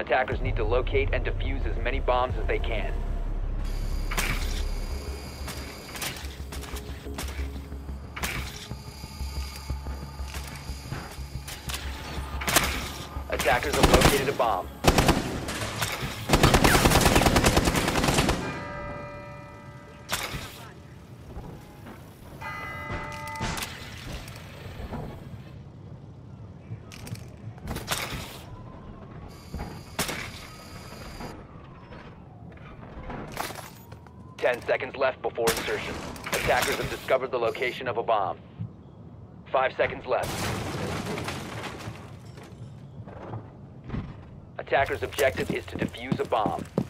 Attackers need to locate and defuse as many bombs as they can. Attackers have located a bomb. Ten seconds left before insertion. Attackers have discovered the location of a bomb. 5 seconds left. Attackers' objective is to defuse a bomb.